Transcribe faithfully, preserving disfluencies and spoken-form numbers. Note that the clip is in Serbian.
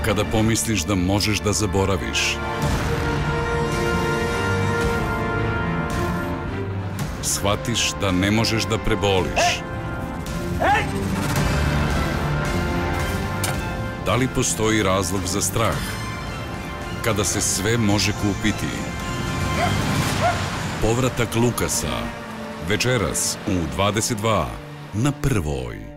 Kada pomisliš da možeš da zaboraviš, shvatiš da ne možeš da preboliš. Da li postoji razlog za strah? Kada se sve može kupiti. Povratak Lukasa. Večeras u dvadeset dva na Prvoj.